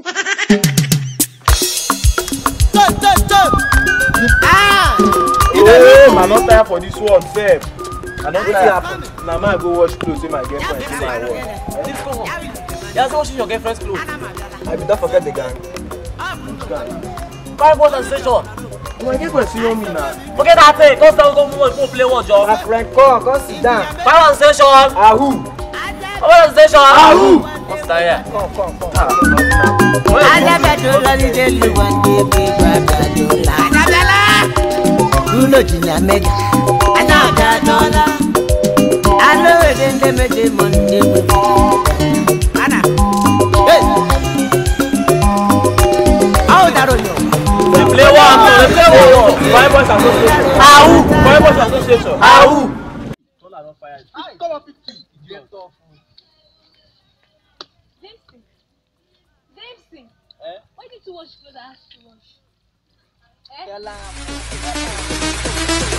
Oh, I'm not tired for this one, sef. I'm not tired. Now I go wash clothes with my girlfriend. See my work. You're also washing your girlfriend's clothes. I will not forget the gang. Which gang? 5 boys and station. My girlfriend see me now. Forget that thing. Come down, go play one job. My friend, come sit down. 5 and station. Ahoo. 5 and station. Ahoo. Come sit down here. Come. Play one. 5 boys association. Ahoo. 5 boys association. Ahoo. Come on, 50. Davidson. Why did you wash clothes I asked you to wash?